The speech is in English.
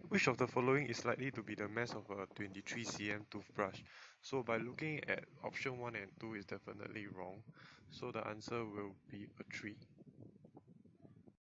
Which of the following is likely to be the mass of a 23 cm toothbrush? So by looking at option 1 and 2 is definitely wrong. So the answer will be a 3.